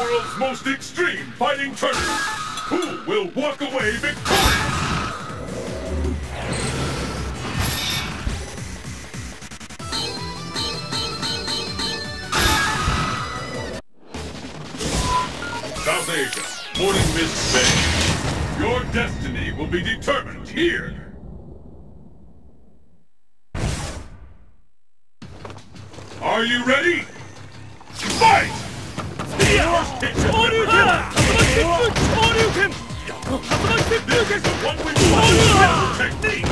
world's most extreme fighting tournament. Who will walk away victorious? South Asia, Morning Mist Bay. Your destiny will be determined here. Are you ready? Fight! This is the one we want. Technique!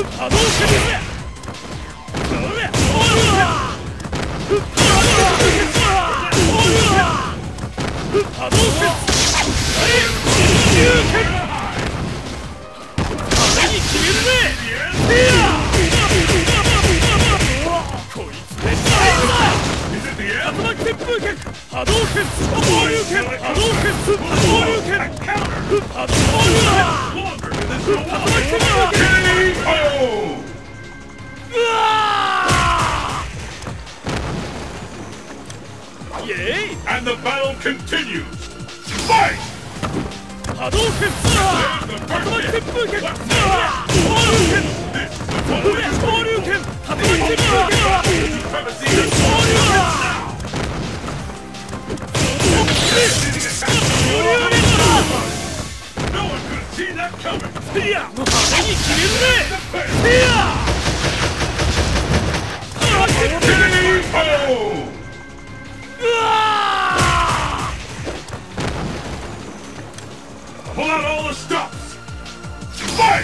And the battle continues! Fight! There's the first hit! This is the supremacy is no one could have seen that coming! Pull out all the stops! Fight!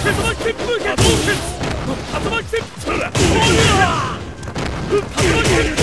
Hadouken!